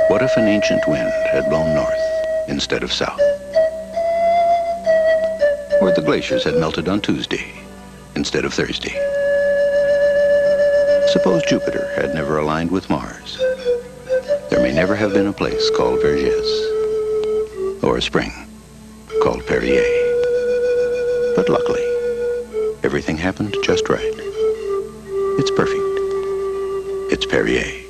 What if an ancient wind had blown north instead of south? Or the glaciers had melted on Tuesday instead of Thursday? Suppose Jupiter had never aligned with Mars. There may never have been a place called Vergès, or a spring called Perrier. But luckily, everything happened just right. It's perfect. It's Perrier.